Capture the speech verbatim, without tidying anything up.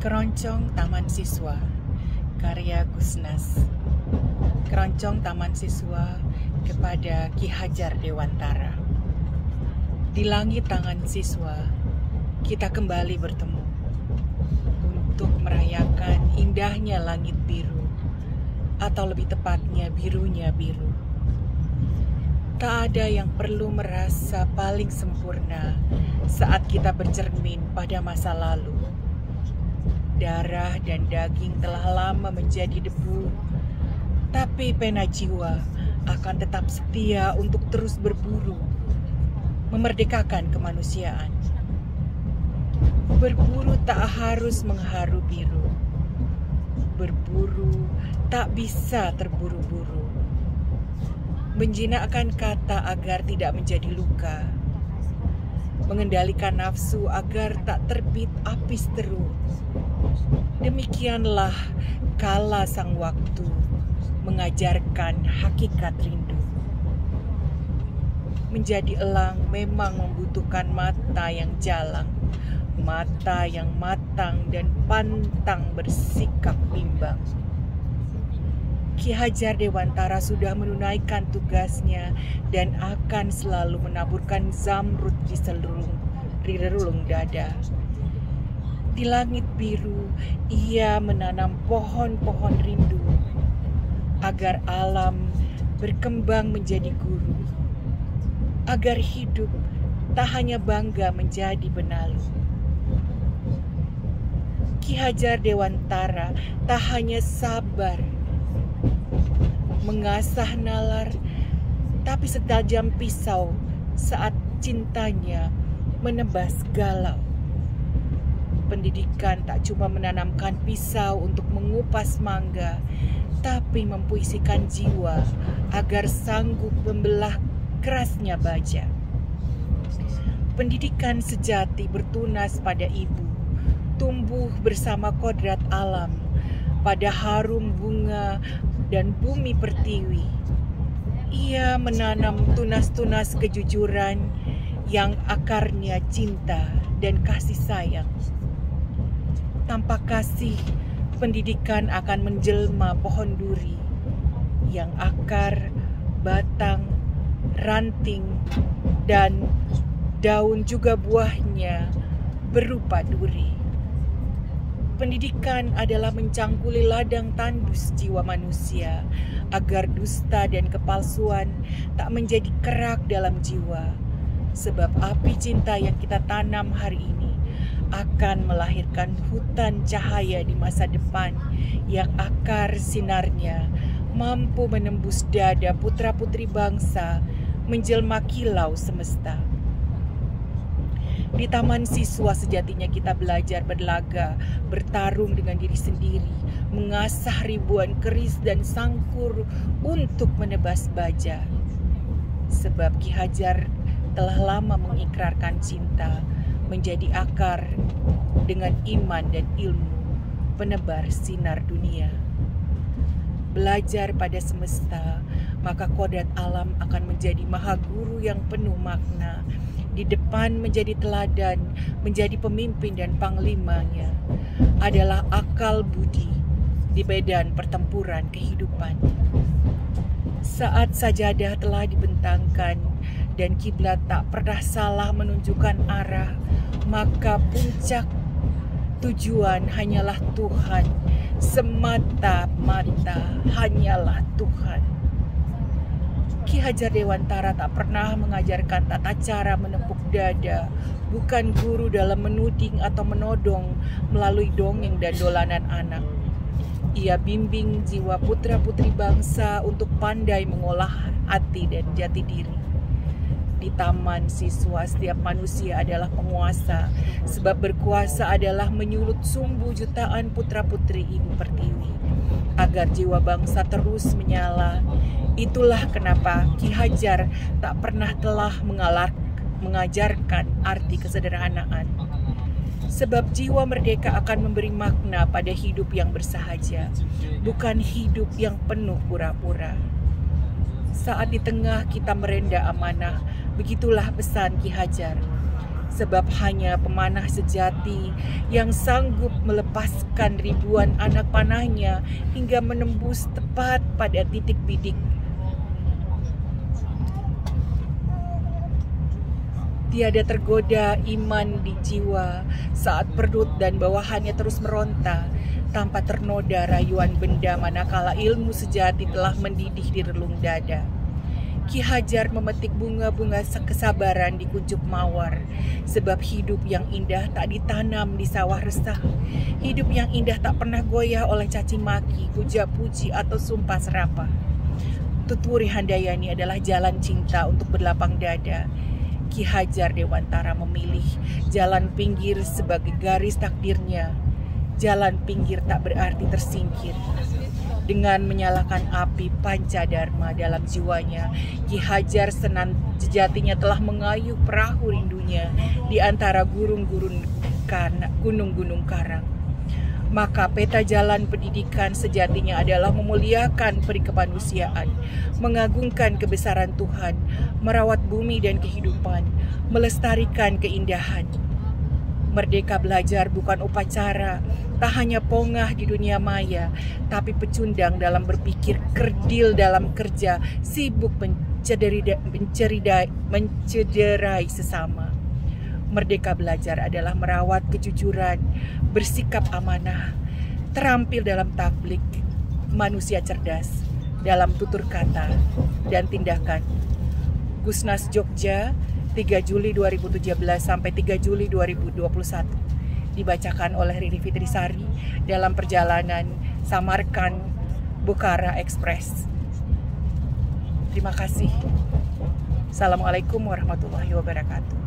Keroncong Taman Siswa, karya Gusnas. Keroncong Taman Siswa kepada Ki Hajar Dewantara. Di langit tangan siswa, kita kembali bertemu untuk merayakan indahnya langit biru, atau lebih tepatnya birunya biru. Tak ada yang perlu merasa paling sempurna saat kita bercermin pada masa lalu. Darah dan daging telah lama menjadi debu, tapi pena jiwa akan tetap setia untuk terus berburu, memerdekakan kemanusiaan. Berburu tak harus mengharu biru, berburu tak bisa terburu-buru. Menjinakkan kata agar tidak menjadi luka, mengendalikan nafsu agar tak terbit api seteru. Demikianlah kala sang waktu mengajarkan hakikat rindu. Menjadi elang memang membutuhkan mata yang jalang, mata yang matang dan pantang bersikap bimbang. Ki Hajar Dewantara sudah menunaikan tugasnya dan akan selalu menaburkan zamrud di seluruh di relung dada. Di langit biru, ia menanam pohon-pohon rindu agar alam berkembang menjadi guru, agar hidup tak hanya bangga menjadi benalu. Ki Hajar Dewantara tak hanya sabar mengasah nalar, tapi setajam pisau saat cintanya menebas galau. Pendidikan tak cuma menanamkan pisau untuk mengupas mangga, tapi mempuisikan jiwa agar sanggup membelah kerasnya baja. Pendidikan sejati bertunas pada ibu, tumbuh bersama kodrat alam, pada harum bunga dan bumi pertiwi. Ia menanam tunas-tunas kejujuran yang akarnya cinta dan kasih sayang. Tanpa kasih, pendidikan akan menjelma pohon duri yang akar, batang, ranting, dan daun juga buahnya berupa duri. Pendidikan adalah mencangkuli ladang tandus jiwa manusia agar dusta dan kepalsuan tak menjadi kerak dalam jiwa. Sebab api cinta yang kita tanam hari ini akan melahirkan hutan cahaya di masa depan yang akar sinarnya mampu menembus dada putra-putri bangsa menjelma kilau semesta. Di taman siswa sejatinya kita belajar berlaga, bertarung dengan diri sendiri, mengasah ribuan keris dan sangkur untuk menebas baja. Sebab Ki Hajar telah lama mengikrarkan cinta menjadi akar dengan iman dan ilmu penebar sinar dunia. Belajar pada semesta, maka kodrat alam akan menjadi maha guru yang penuh makna. Di depan menjadi teladan, menjadi pemimpin dan panglimanya adalah akal budi di medan pertempuran kehidupan. Saat sajadah telah dibentangkan dan kiblat tak pernah salah menunjukkan arah, maka puncak tujuan hanyalah Tuhan, semata-mata hanyalah Tuhan. Ki Hajar Dewantara tak pernah mengajarkan tata cara menepuk dada, bukan guru dalam menuding atau menodong melalui dongeng dan dolanan anak. Ia bimbing jiwa putra-putri bangsa untuk pandai mengolah hati dan jati diri. Di taman siswa setiap manusia adalah penguasa, sebab berkuasa adalah menyulut sumbu jutaan putra-putri ibu pertiwi, agar jiwa bangsa terus menyala. Itulah kenapa Ki Hajar tak pernah telah mengalar, mengajarkan arti kesederhanaan. Sebab jiwa merdeka akan memberi makna pada hidup yang bersahaja, bukan hidup yang penuh pura-pura. Saat di tengah kita merenda amanah, begitulah pesan Ki Hajar. sebab hanya pemanah sejati yang sanggup melepaskan ribuan anak panahnya hingga menembus tepat pada titik bidik. Tiada tergoda iman di jiwa saat perut dan bawahannya terus meronta, tanpa ternoda rayuan benda manakala ilmu sejati telah mendidih di relung dada. Ki Hajar memetik bunga-bunga kesabaran di kuncup mawar, sebab hidup yang indah tak ditanam di sawah resah. Hidup yang indah tak pernah goyah oleh caci maki, puja puji atau sumpah serapah. Tuturi Handayani adalah jalan cinta untuk berlapang dada. Ki Hajar Dewantara memilih jalan pinggir sebagai garis takdirnya. Jalan pinggir tak berarti tersingkir. Dengan menyalakan api Pancadharma dalam jiwanya, Ki Hajar Senan sejatinya telah mengayuh perahu rindunya di antara gurun-gurun gunung-gunung karang. Maka peta jalan pendidikan sejatinya adalah memuliakan peri kemanusiaan, mengagungkan kebesaran Tuhan, merawat bumi dan kehidupan, melestarikan keindahan. Merdeka belajar bukan upacara, tak hanya pongah di dunia maya, tapi pecundang dalam berpikir, kerdil dalam kerja, sibuk mencederai, mencederai, mencederai sesama. Merdeka belajar adalah merawat kejujuran, bersikap amanah, terampil dalam tablik, manusia cerdas dalam tutur kata dan tindakan. Gusnas Jogja, tiga Juli dua ribu tujuh belas sampai tiga Juli dua ribu dua puluh satu. Dibacakan oleh Riri Fitrisari dalam perjalanan Samarkand Bukhara Express. Terima kasih. Assalamualaikum warahmatullahi wabarakatuh.